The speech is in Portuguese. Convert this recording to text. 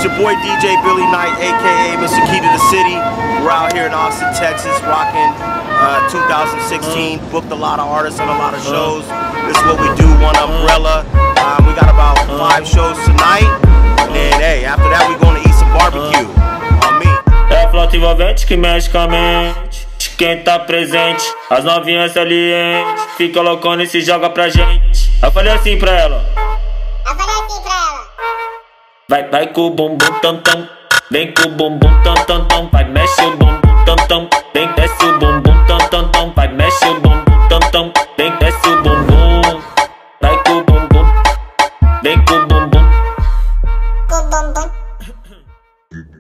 your boy DJ Billy Knight, aka Mr. Key to the City. We're out here in Austin, Texas, rocking 2016. Booked a lot of artists on a lot of shows. This is what we do, one umbrella. We got about 5 shows tonight. And then, hey, after that, we're going to eat some barbecue on me. É flauta envolvente que mexe com a mente de quem tá presente. As novinhas salientes fica loucona e se joga pra gente. Eu falei assim pra ela. Vai com o bumbum tam tam, vem com o bumbum tam tam tam, vai mexe o bumbum tam tam, vem desce o bumbum tam tam tam, vai mexe o bumbum tam tam.